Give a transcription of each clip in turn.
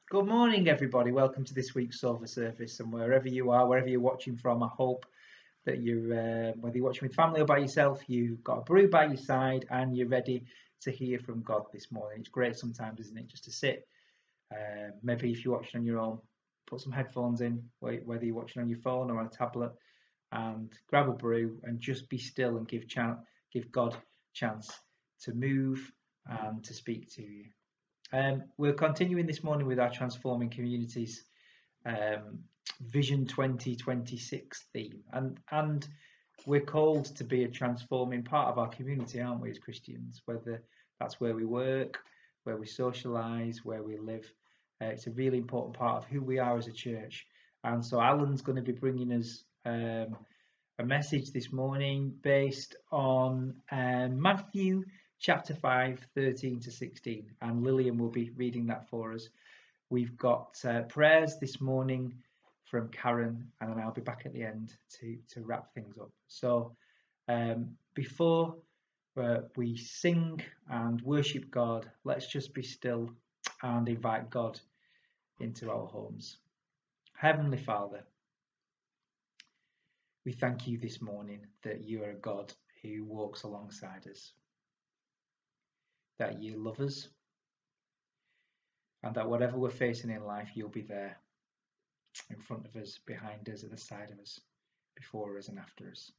Good morning, everybody. Welcome to this week's Sofa Service, and wherever you are, wherever you're watching from, I hope that you're, whether you're watching with family or by yourself, you've got a brew by your side and you're ready to hear from God this morning. It's great sometimes, isn't it, just to sit. Maybe if you're watching on your own, put some headphones in, whether you're watching on your phone or on a tablet, and grab a brew and just be still and give God a chance to move and to speak to you. We're continuing this morning with our Transforming Communities Vision 2026 theme, and we're called to be a transforming part of our community, aren't we, as Christians? Whether that's where we work, where we socialise, where we live, it's a really important part of who we are as a church. And so Alan's going to be bringing us a message this morning based on Matthew chapter 5, 13 to 16, and Lillian will be reading that for us. We've got prayers this morning from Karen, and then I'll be back at the end to wrap things up. So before we sing and worship God, let's just be still and invite God into our homes. Heavenly Father, we thank you this morning that you are a God who walks alongside us, that you love us, and that whatever we're facing in life, you'll be there in front of us, behind us, at the side of us, before us and after us.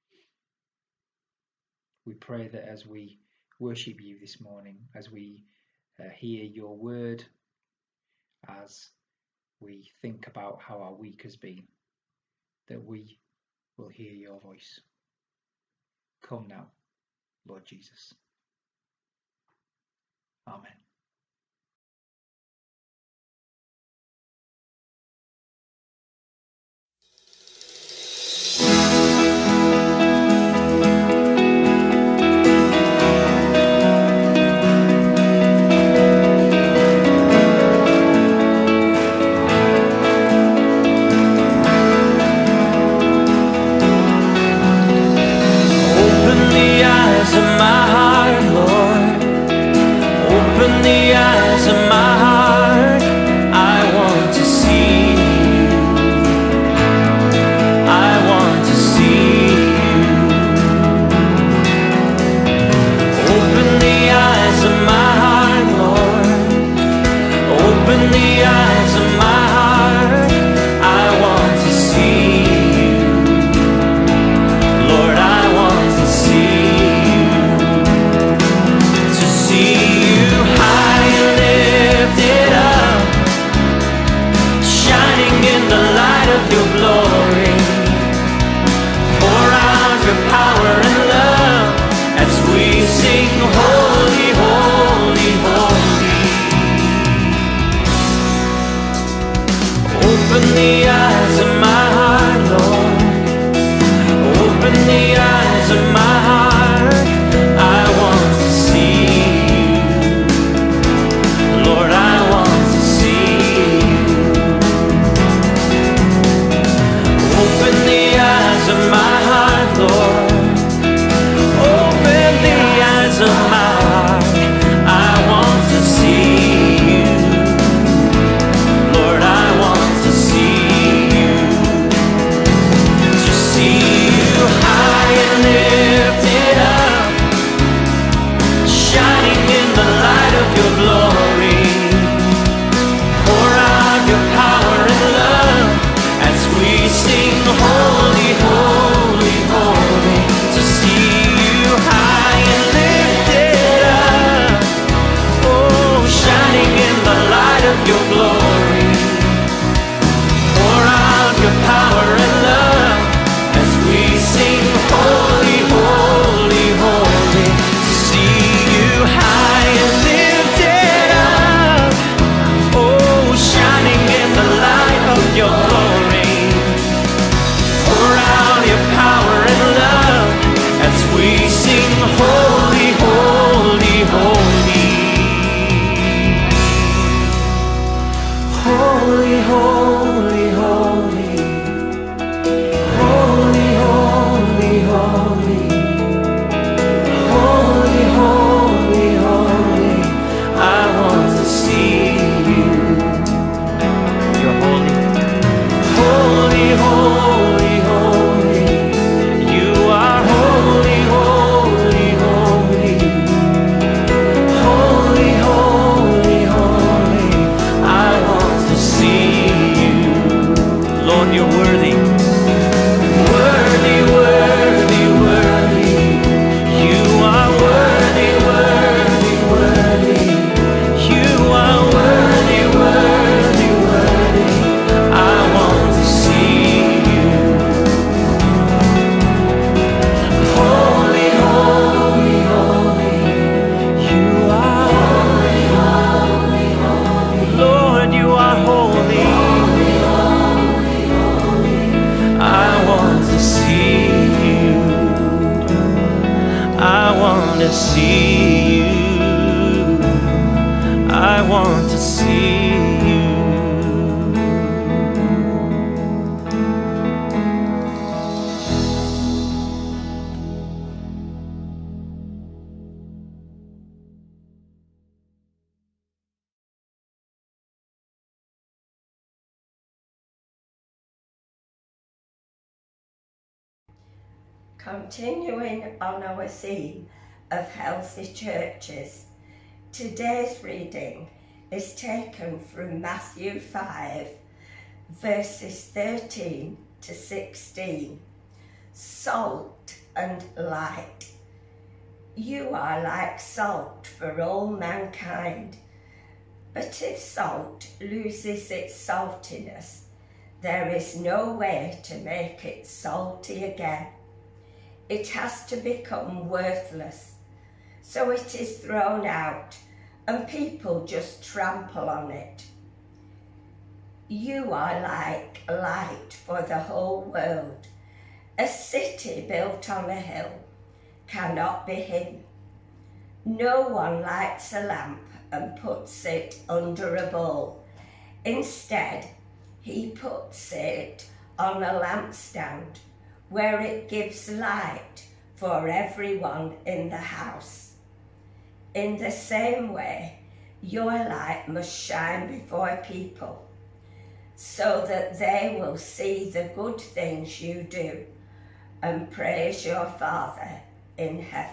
We pray that as we worship you this morning, as we hear your word, as we think about how our week has been, that we will hear your voice. Come now, Lord Jesus. Amen. see you. I want to see you. Continuing on our theme of healthy churches, today's reading is taken from Matthew 5, verses 13 to 16. Salt and light. You are like salt for all mankind, but if salt loses its saltiness, there is no way to make it salty again. It has to become worthless, so it is thrown out and people just trample on it. You are like light for the whole world. A city built on a hill cannot be hidden. No one lights a lamp and puts it under a bowl. Instead, he puts it on a lampstand, where it gives light for everyone in the house. In the same way, your light must shine before people, so that they will see the good things you do and praise your Father in heaven.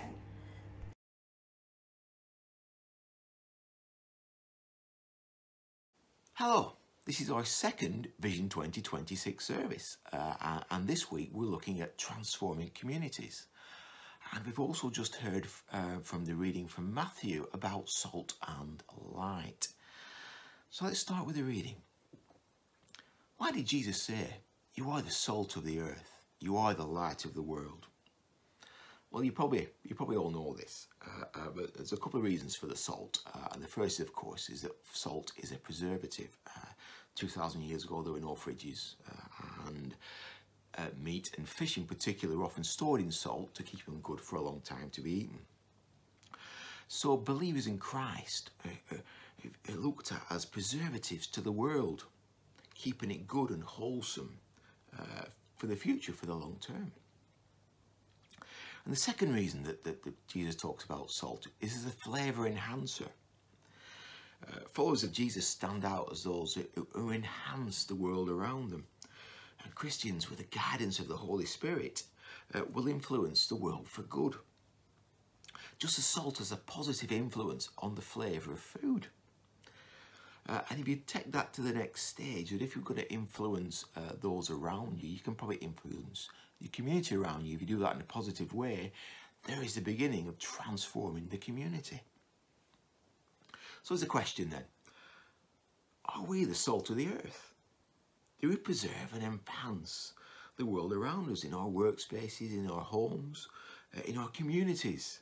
Hello, this is our second Vision 2026 service, and this week we're looking at transforming communities. And we've also just heard from the reading from Matthew about salt and light. So let's start with the reading. Why did Jesus say, "You are the salt of the earth, you are the light of the world"? Well, you probably all know this, but there's a couple of reasons for the salt. And the first, of course, is that salt is a preservative. 2,000 years ago, there were no fridges, and meat and fish in particular were often stored in salt to keep them good for a long time to be eaten. So believers in Christ are looked at as preservatives to the world, keeping it good and wholesome for the future, for the long term. And the second reason that Jesus talks about salt is as a flavour enhancer. Followers of Jesus stand out as those who enhance the world around them. And Christians, with the guidance of the Holy Spirit, will influence the world for good. Just as salt has a positive influence on the flavour of food. And if you take that to the next stage, that if you're going to influence those around you, you can probably influence the community around you. If you do that in a positive way, there is the beginning of transforming the community. So there's a question then. Are we the salt of the earth? Do we preserve and enhance the world around us in our workspaces, in our homes, in our communities?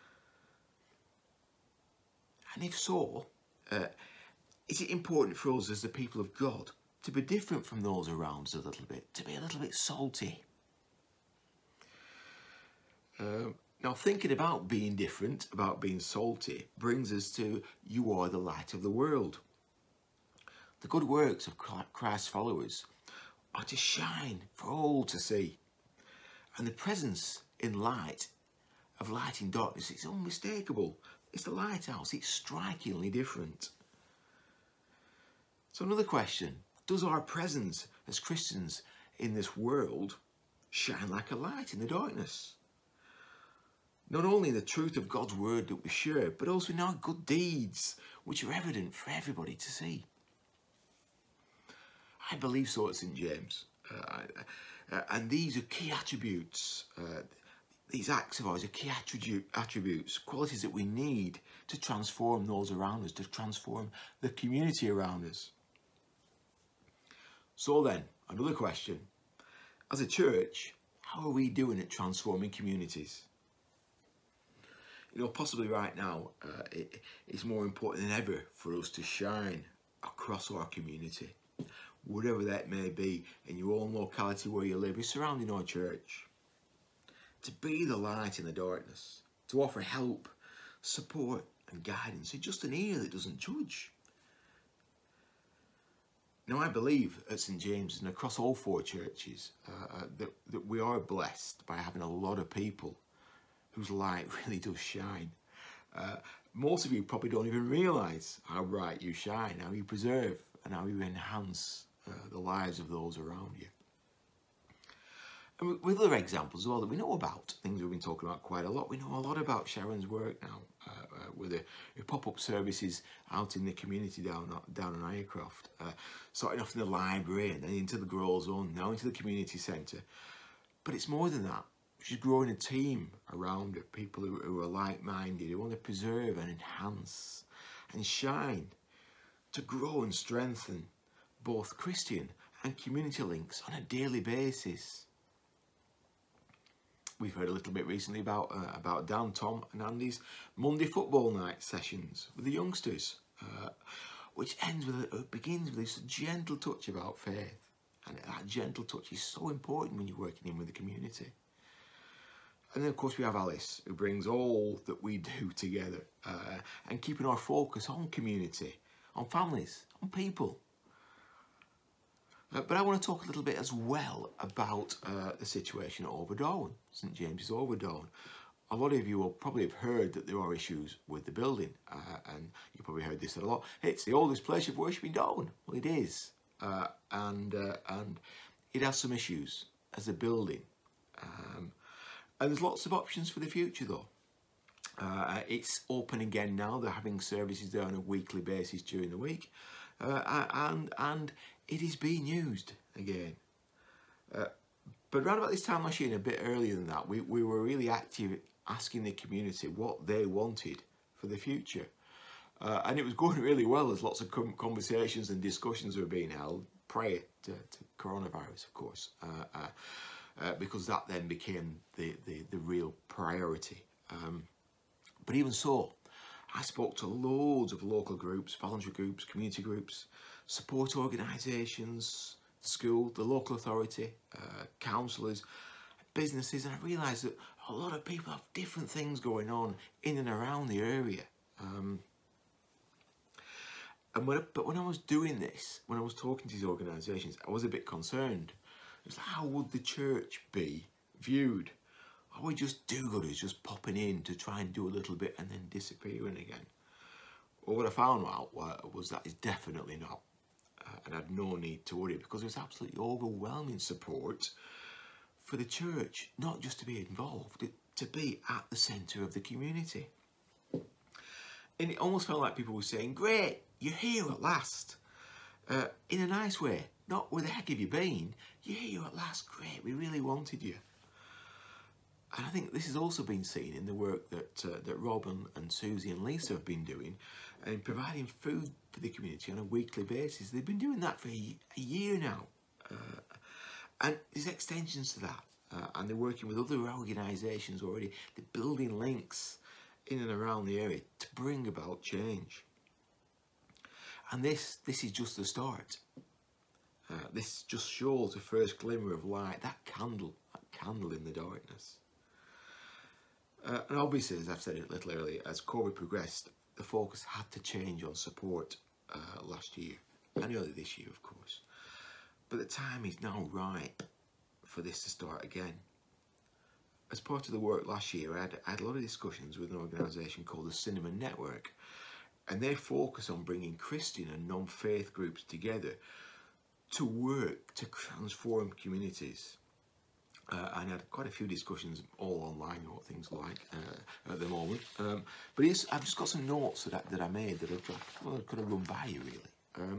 And if so, is it important for us as the people of God to be different from those around us a little bit, to be a little bit salty? Now, thinking about being different, about being salty, brings us to you are the light of the world. The good works of Christ's followers are to shine for all to see. And the presence in light of light in darkness is unmistakable. It's the lighthouse. It's strikingly different. So another question, does our presence as Christians in this world shine like a light in the darkness? Not only in the truth of God's word that we share, but also in our good deeds, which are evident for everybody to see. I believe so at St. James. And these are key attributes. These acts of ours are key attributes, qualities that we need to transform those around us, to transform the community around us. So then, another question. As a church, how are we doing at transforming communities? You know, possibly right now, it's more important than ever for us to shine across our community, whatever that may be, in your own locality where you live, surrounding our church. To be the light in the darkness, to offer help support and guidance, and just an ear that doesn't judge. Now, I believe at St James and across all 4 churches that we are blessed by having a lot of people whose light really does shine. Most of you probably don't even realise how bright you shine, how you preserve and how you enhance the lives of those around you. And with other examples as well that we know about, things we've been talking about quite a lot. We know a lot about Sharon's work now with the pop-up services out in the community down in Ayercroft, starting off in the library and then into the Grow Zone, now into the community centre. But it's more than that. She's growing a team around her, people who are like-minded, who want to preserve and enhance and shine, to grow and strengthen both Christian and community links on a daily basis. We've heard a little bit recently about Dan, Tom and Andy's Monday football night sessions with the youngsters, which begins with this gentle touch about faith. And that gentle touch is so important when you're working in with the community. And then of course we have Alice, who brings all that we do together and keeping our focus on community, on families, on people. But I want to talk a little bit as well about the situation at Overdawn, St James's Overdawn. A lot of you will probably have heard that there are issues with the building, and you probably heard this a lot. It's the oldest place of worship in Down. Well, it is, and it has some issues as a building, and there's lots of options for the future though. It's open again now. They're having services there on a weekly basis during the week, and it is being used again. But around about this time last year and a bit earlier than that, we were really active asking the community what they wanted for the future. And it was going really well. There's lots of conversations and discussions were being held prior to coronavirus, of course, because that then became the real priority. But even so, I spoke to loads of local groups, voluntary groups, community groups, support organisations, the school, the local authority, councillors, businesses, and I realised that a lot of people have different things going on in and around the area. But when I was doing this, when I was talking to these organisations, I was a bit concerned. It was like, how would the church be viewed? Are we just do-gooders, just popping in to try and do a little bit and then disappearing again? Well, what I found out was that is definitely not. And I had no need to worry, because there was absolutely overwhelming support for the church, not just to be involved, to be at the centre of the community. And it almost felt like people were saying, great, you're here at last. In a nice way, not where the heck have you been? You're here at last, great, we really wanted you. And I think this has also been seen in the work that Rob and Susie and Lisa have been doing in providing food for the community on a weekly basis. They've been doing that for a year now. And there's extensions to that. And they're working with other organisations already. They're building links in and around the area to bring about change. And this is just the start. This just shows the first glimmer of light, that candle in the darkness. And obviously, as I've said a little earlier, as COVID progressed, the focus had to change on support last year, and early this year, of course. But the time is now ripe for this to start again. As part of the work last year, I had a lot of discussions with an organisation called the Cinnamon Network, and they focus on bringing Christian and non-faith groups together to work to transform communities. And I had quite a few discussions all online, what things are like at the moment. But I've just got some notes that I made that I've got to run by you, really.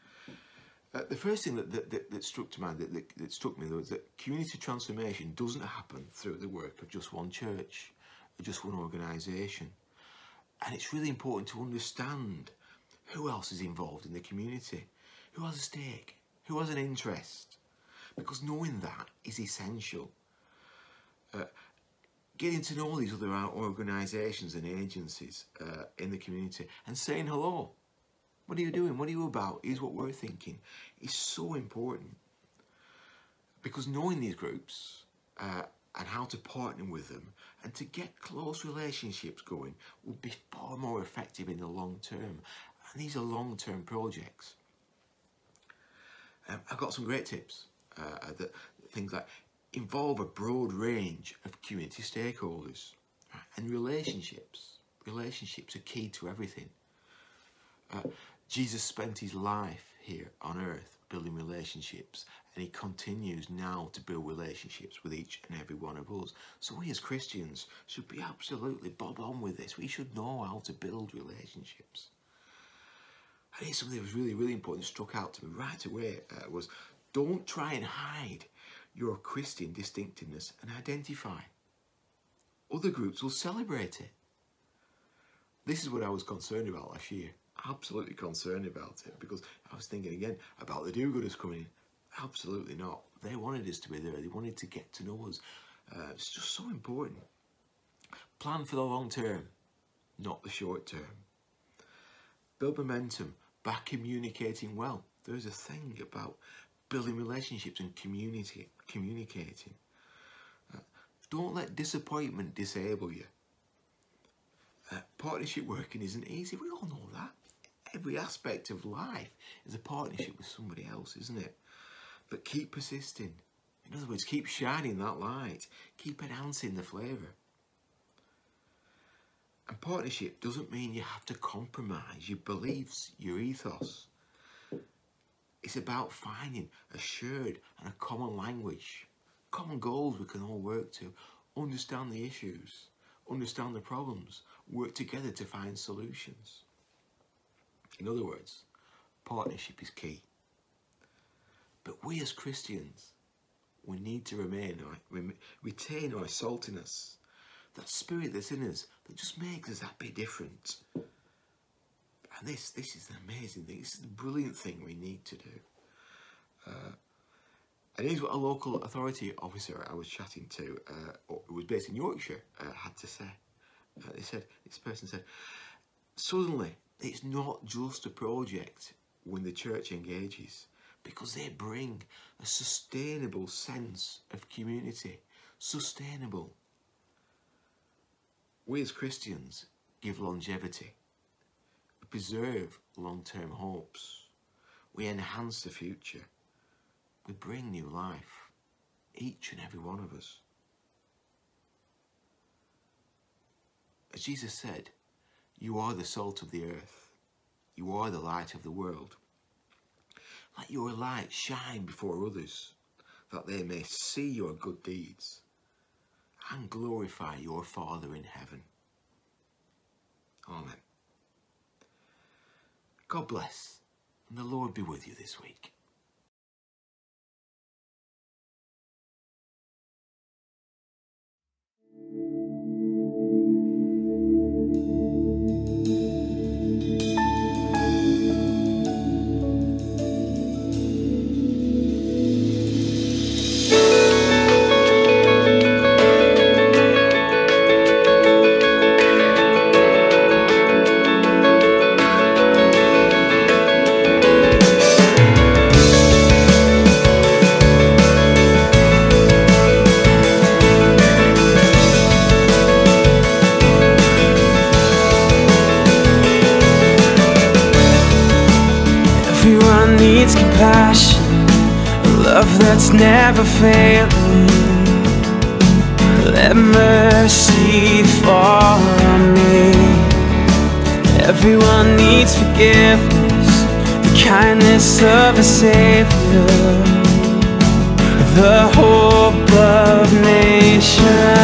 The first thing that struck to mind, that struck me, was that community transformation doesn't happen through the work of just one church or just one organisation. And it's really important to understand who else is involved in the community, who has a stake, who has an interest. Because knowing that is essential. Getting to know these other organisations and agencies in the community and saying hello. What are you doing? What are you about? Here's what we're thinking. Is so important. Because knowing these groups and how to partner with them and to get close relationships going will be far more effective in the long term. And these are long-term projects. I've got some great tips. Things like involve a broad range of community stakeholders, and relationships. Relationships are key to everything. Jesus spent his life here on earth building relationships, and he continues now to build relationships with each and every one of us. So we as Christians should be absolutely bob on with this. We should know how to build relationships. And here's something that was really, really important, struck out to me right away, was don't try and hide your Christian distinctiveness and identify. Other groups will celebrate it. This is what I was concerned about last year. Absolutely concerned about it, because I was thinking again about the do-gooders coming in. Absolutely not. They wanted us to be there. They wanted to get to know us. It's just so important. Plan for the long term, not the short term. Build momentum by communicating well. There's a thing about building relationships and communicating. Don't let disappointment disable you. Partnership working isn't easy. We all know that. Every aspect of life is a partnership with somebody else, isn't it? But keep persisting. In other words, keep shining that light. Keep enhancing the flavour. And partnership doesn't mean you have to compromise your beliefs, your ethos. It's about finding a shared and a common language, common goals we can all work to, understand the issues, understand the problems, work together to find solutions. In other words, partnership is key. But we as Christians, we need to retain our saltiness, that spirit that's in us that just makes us that bit different. And this is an amazing thing. This is a brilliant thing we need to do. And here's what a local authority officer I was chatting to, who was based in Yorkshire, had to say. This person said, suddenly it's not just a project when the church engages, because they bring a sustainable sense of community. Sustainable. We as Christians give longevity. We preserve long-term hopes. We enhance the future. We bring new life, each and every one of us. As Jesus said, you are the salt of the earth. You are the light of the world. Let your light shine before others, that they may see your good deeds and glorify your Father in heaven. Amen. God bless, and the Lord be with you this week. Everyone needs compassion, a love that's never failing. Let mercy fall on me. Everyone needs forgiveness, the kindness of a Savior, the hope of nations.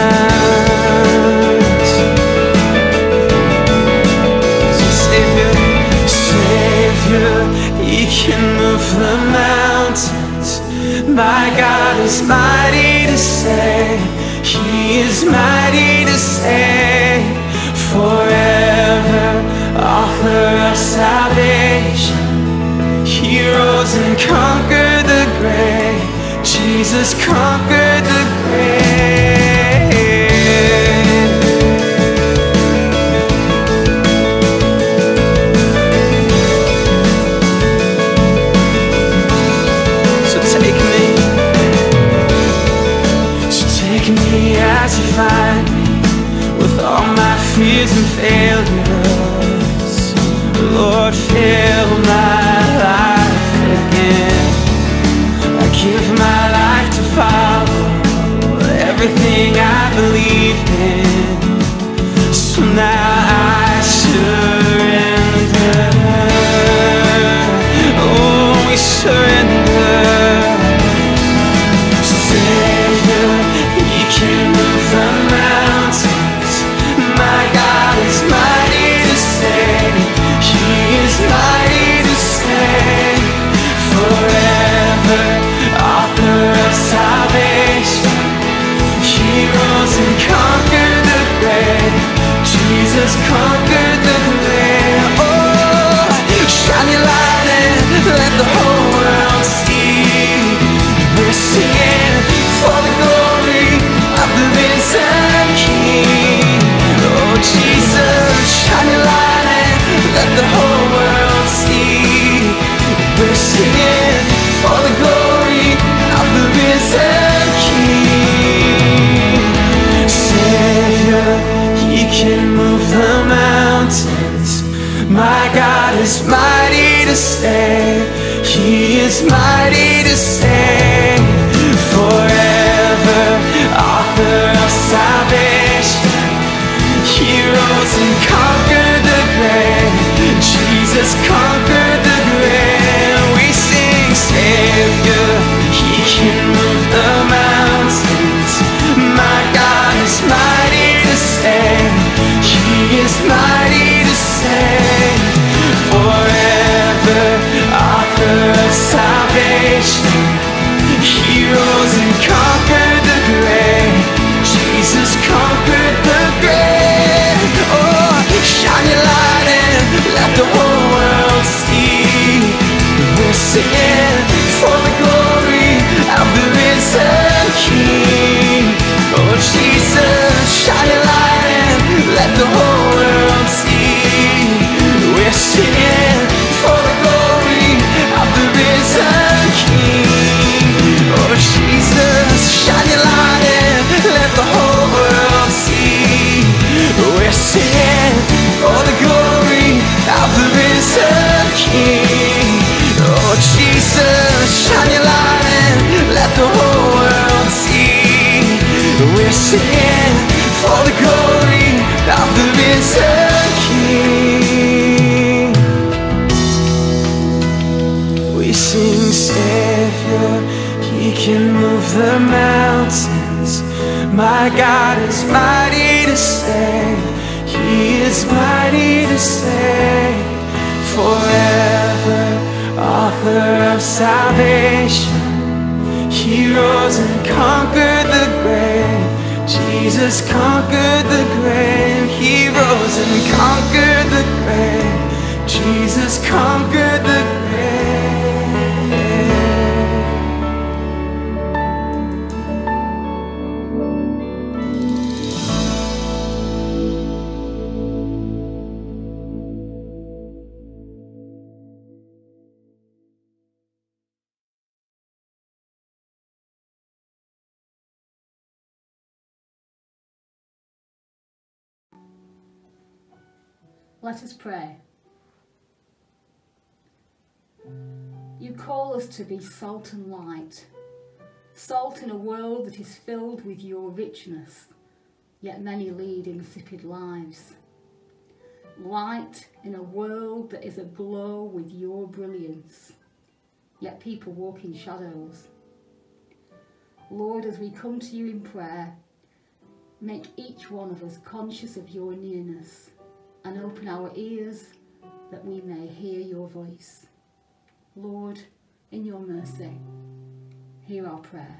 He can move the mountains. My God is mighty to save. He is mighty to save. Forever, author of salvation. He rose and conquered the grave. Jesus conquered the grave. Take me My God is mighty to save. He is mighty to save. Forever, author of salvation. He rose and conquered the grave. Jesus conquered the grave. We sing Savior. He can move the mountains. My God is mighty to save. He is mighty to save. Forever, author of salvation. He rose and conquered the grave. Jesus conquered the grave. Oh, shine your light and let the whole world see. We're singing for the glory of the risen King. Oh, Jesus, shine your light and let the whole world see. We're singing for the glory of the risen King. Oh, Jesus, shine your light and let the whole world see. We're singing for the glory of the risen King. Oh, Jesus, shine your light and let the whole world see. We're singing for the glory of the risen King. We sing Savior. He can move the mountains. My God is mighty to save. He is mighty to save. Forever, author of salvation. He rose and conquered the grave. Jesus conquered the grave. He rose and conquered the grave. Jesus conquered the grave. Let us pray. You call us to be salt and light, salt in a world that is filled with your richness, yet many lead insipid lives. Light in a world that is aglow with your brilliance, yet people walk in shadows. Lord, as we come to you in prayer, make each one of us conscious of your nearness and open our ears that we may hear your voice. Lord, in your mercy, hear our prayer.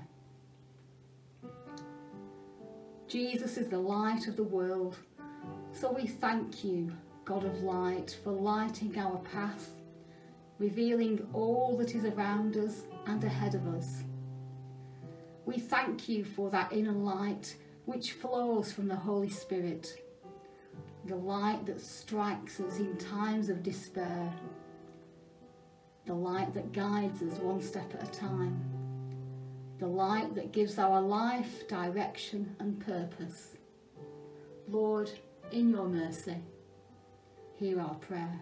Jesus is the light of the world, so we thank you, God of light, for lighting our path, revealing all that is around us and ahead of us. We thank you for that inner light which flows from the Holy Spirit, the light that strikes us in times of despair, the light that guides us one step at a time, the light that gives our life direction and purpose. Lord, in your mercy, hear our prayer.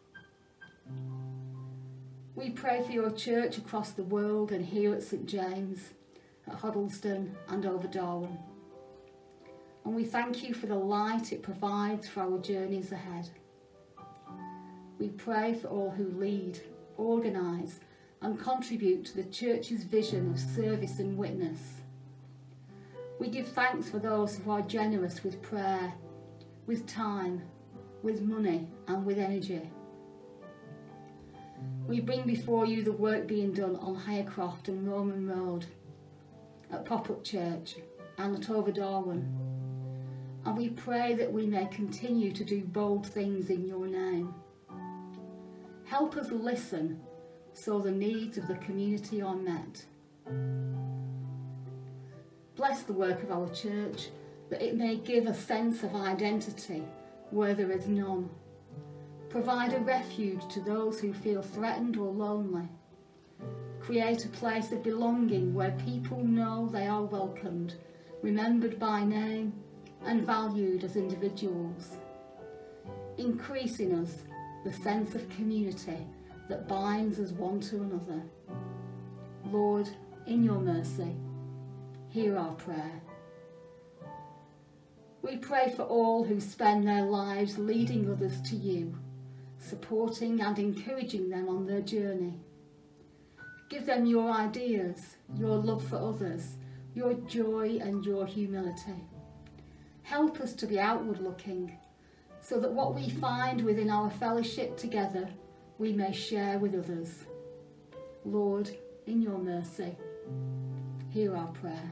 We pray for your church across the world and here at St James, at Huddleston and over Darwin. And we thank you for the light it provides for our journeys ahead. We pray for all who lead, organise and contribute to the church's vision of service and witness. We give thanks for those who are generous with prayer, with time, with money and with energy. We bring before you the work being done on Highcroft and Roman Road, at Pop-Up Church and at Over Darwin. And we pray that we may continue to do bold things in your name. Help us listen so the needs of the community are met. Bless the work of our church, that it may give a sense of identity where there is none. Provide a refuge to those who feel threatened or lonely. Create a place of belonging where people know they are welcomed, remembered by name and valued as individuals. Increase in us the sense of community that binds us one to another. Lord, in your mercy, hear our prayer. We pray for all who spend their lives leading others to you, supporting and encouraging them on their journey. Give them your ideas, your love for others, your joy and your humility. Help us to be outward looking, so that what we find within our fellowship together we may share with others. Lord, in your mercy, hear our prayer.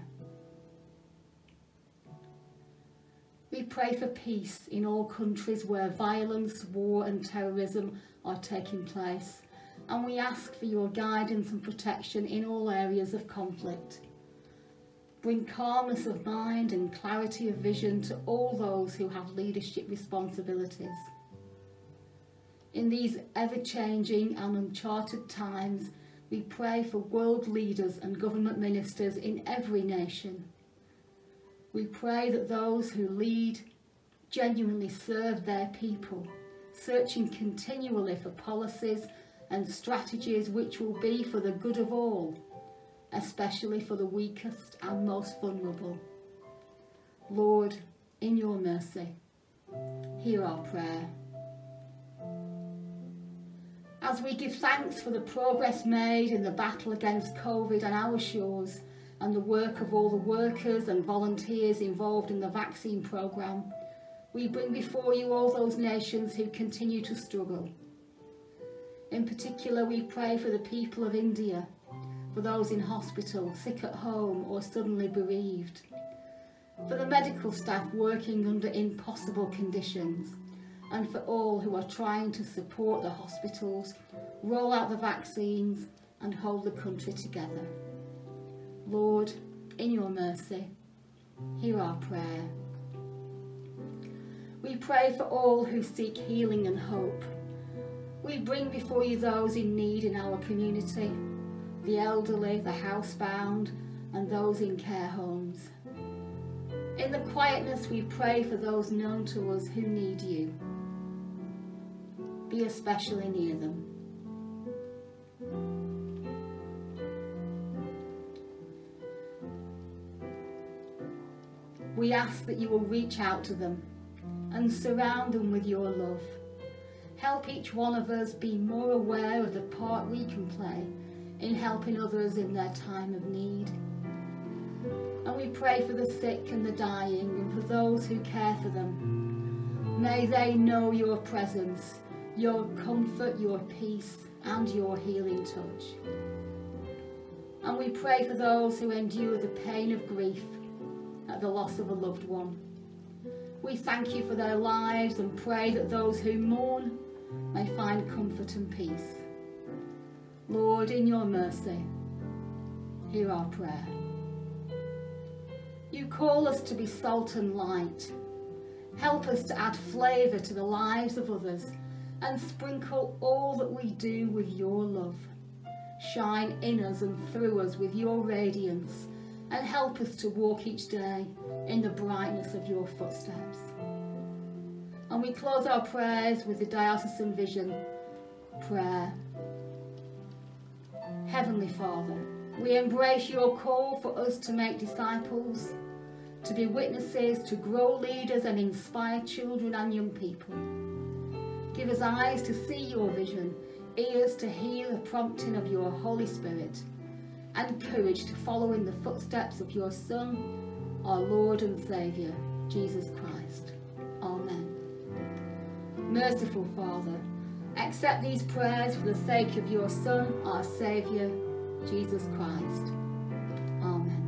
We pray for peace in all countries where violence, war and terrorism are taking place, and we ask for your guidance and protection in all areas of conflict. Bring calmness of mind and clarity of vision to all those who have leadership responsibilities. In these ever-changing and uncharted times, we pray for world leaders and government ministers in every nation. We pray that those who lead genuinely serve their people, searching continually for policies and strategies which will be for the good of all, especially for the weakest and most vulnerable. Lord, in your mercy, hear our prayer. As we give thanks for the progress made in the battle against COVID on our shores and the work of all the workers and volunteers involved in the vaccine programme, we bring before you all those nations who continue to struggle. In particular, we pray for the people of India, for those in hospital, sick at home or suddenly bereaved, for the medical staff working under impossible conditions, and for all who are trying to support the hospitals, roll out the vaccines and hold the country together. Lord, in your mercy, hear our prayer. We pray for all who seek healing and hope. We bring before you those in need in our community, the elderly, the housebound, and those in care homes. In the quietness, we pray for those known to us who need you. Be especially near them. We ask that you will reach out to them and surround them with your love. Help each one of us be more aware of the part we can play in helping others in their time of need. And we pray for the sick and the dying and for those who care for them. May they know your presence, your comfort, your peace and your healing touch. And we pray for those who endure the pain of grief at the loss of a loved one. We thank you for their lives and pray that those who mourn may find comfort and peace. Lord, in your mercy, hear our prayer. You call us to be salt and light. Help us to add flavour to the lives of others and sprinkle all that we do with your love. Shine in us and through us with your radiance and help us to walk each day in the brightness of your footsteps. And we close our prayers with the Diocesan Vision prayer. Heavenly Father, we embrace your call for us to make disciples, to be witnesses, to grow leaders and inspire children and young people. Give us eyes to see your vision, ears to hear the prompting of your Holy Spirit, and courage to follow in the footsteps of your Son, our Lord and Saviour, Jesus Christ. Amen. Merciful Father, accept these prayers for the sake of your Son, our Saviour, Jesus Christ. Amen.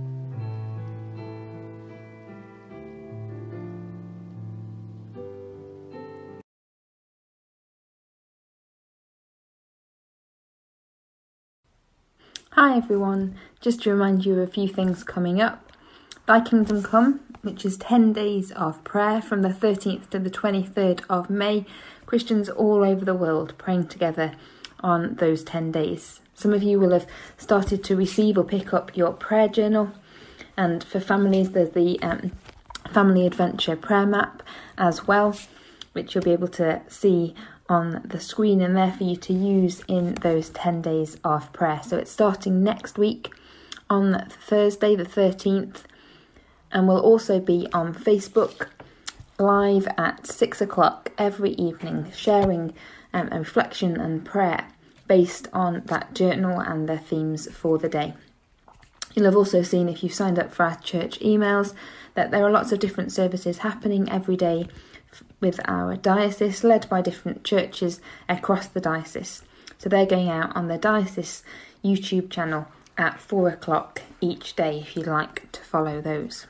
Hi everyone, just to remind you of a few things coming up. Thy Kingdom Come, which is 10 days of prayer from the 13th to the 23rd of May. Christians all over the world praying together on those 10 days. Some of you will have started to receive or pick up your prayer journal, and for families there's the Family Adventure prayer map as well, which you'll be able to see on the screen and there for you to use in those 10 days of prayer. So it's starting next week on Thursday the 13th, and will also be on Facebook live at 6 o'clock every evening, sharing a reflection and prayer based on that journal and the themes for the day. You'll have also seen, if you've signed up for our church emails, that there are lots of different services happening every day with our diocese, led by different churches across the diocese. So they're going out on the diocese YouTube channel at 4 o'clock each day if you'd like to follow those.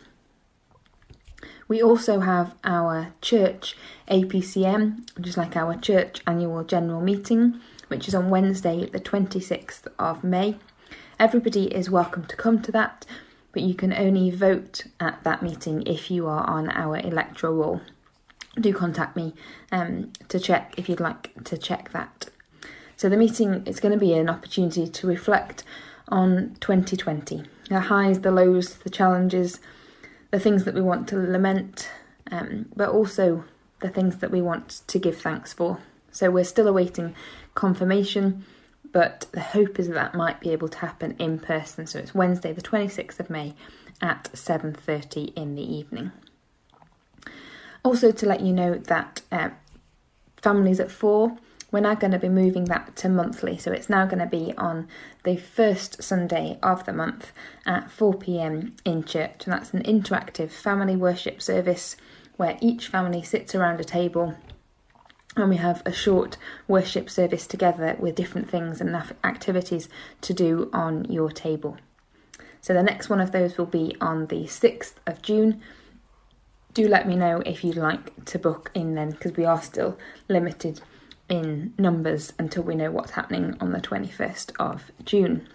We also have our church APCM, which is like our church annual general meeting, which is on Wednesday the 26th of May. Everybody is welcome to come to that, but you can only vote at that meeting if you are on our electoral roll. Do contact me to check if you'd like to check that. So the meeting is going to be an opportunity to reflect on 2020, the highs, the lows, the challenges, the things that we want to lament, but also the things that we want to give thanks for. So we're still awaiting confirmation, but the hope is that might be able to happen in person. So it's Wednesday the 26th of May at 7:30 in the evening. Also to let you know that Families at 4, we're now going to be moving that to monthly. So it's now going to be on the first Sunday of the month at 4 p.m. in church. And that's an interactive family worship service where each family sits around a table and we have a short worship service together with different things and activities to do on your table. So the next one of those will be on the 6th of June. Do let me know if you'd like to book in then, because we are still limited in numbers until we know what's happening on the 21st of June.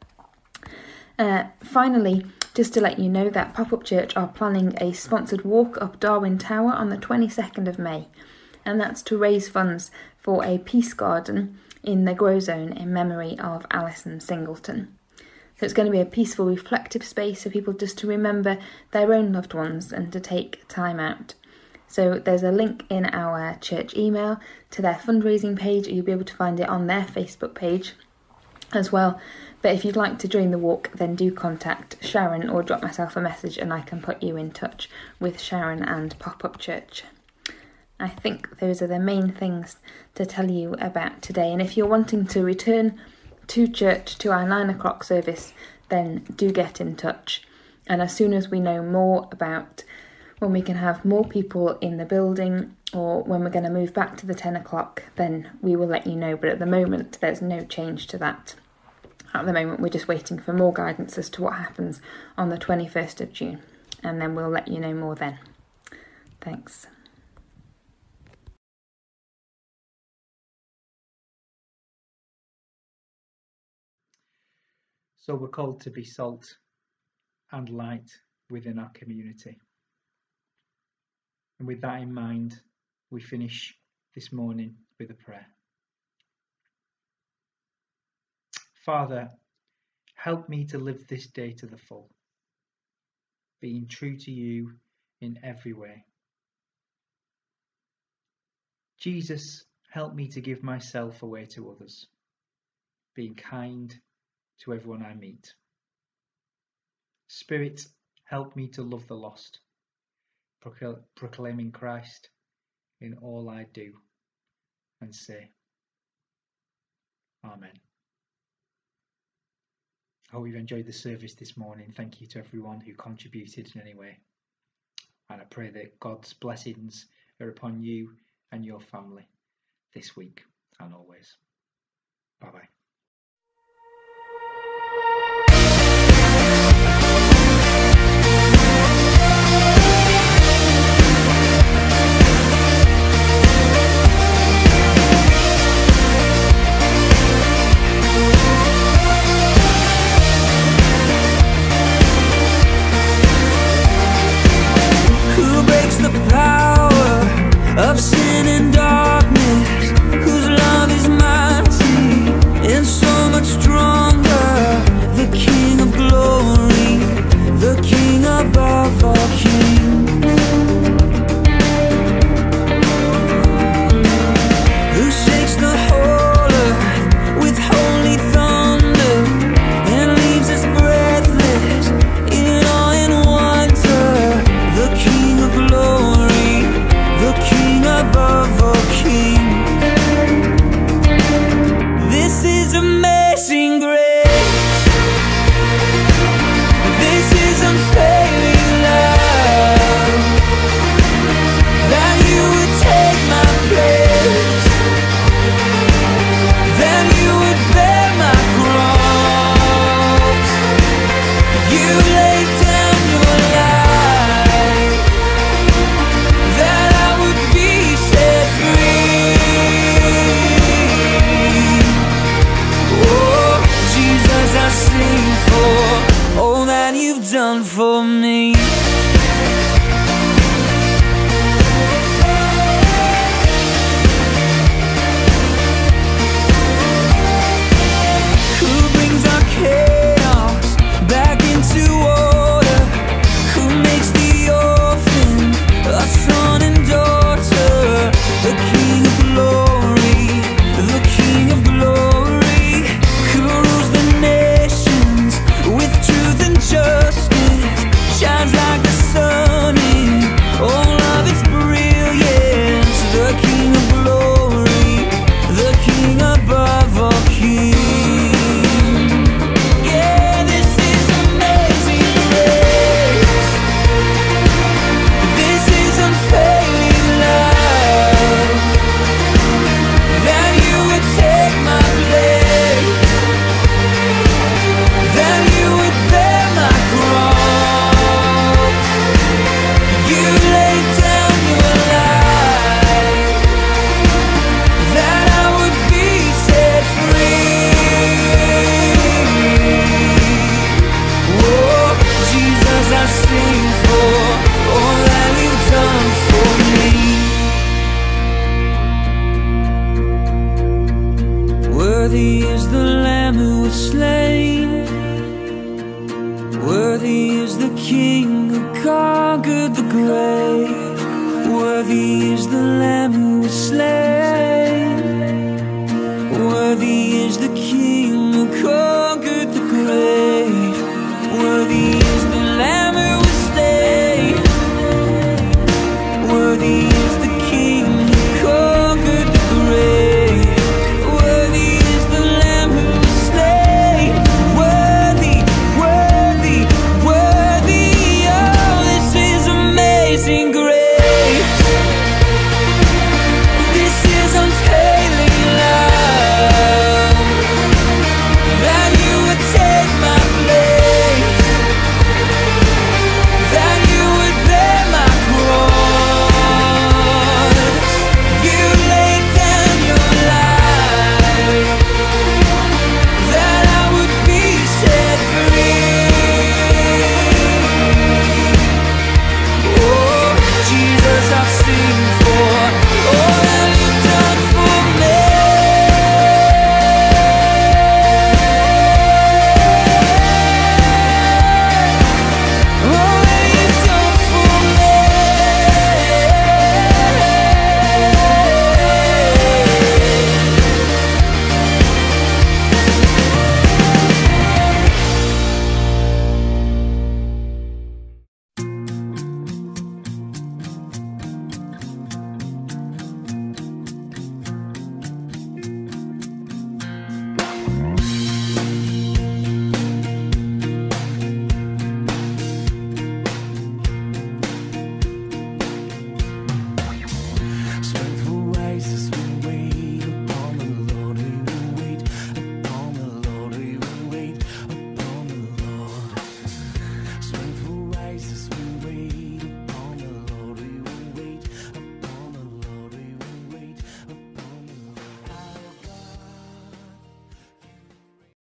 Finally, just to let you know that Pop-Up Church are planning a sponsored walk up Darwin Tower on the 22nd of May. And that's to raise funds for a peace garden in the Grow Zone in memory of Alison Singleton. So it's going to be a peaceful, reflective space for people just to remember their own loved ones and to take time out. So there's a link in our church email to their fundraising page, or you'll be able to find it on their Facebook page as well. But if you'd like to join the walk, then do contact Sharon or drop myself a message and I can put you in touch with Sharon and Pop-Up Church. I think those are the main things to tell you about today. And if you're wanting to return to church to our 9 o'clock service, then do get in touch. And as soon as we know more about when we can have more people in the building or when we're going to move back to the 10 o'clock, then we will let you know. But at the moment, there's no change to that. At the moment, we're just waiting for more guidance as to what happens on the 21st of June. And then we'll let you know more then. Thanks. So we're called to be salt and light within our community. And with that in mind, we finish this morning with a prayer. Father, help me to live this day to the full, being true to you in every way. Jesus, help me to give myself away to others, being kind to everyone I meet. Spirit, help me to love the lost, proclaiming Christ in all I do and say. Amen. I hope you've enjoyed the service this morning. Thank you to everyone who contributed in any way. And I pray that God's blessings are upon you and your family this week and always. Bye-bye. Of sin and darkness, whose love is mighty is the Lamb who was slain. Worthy is the King who conquered the grave.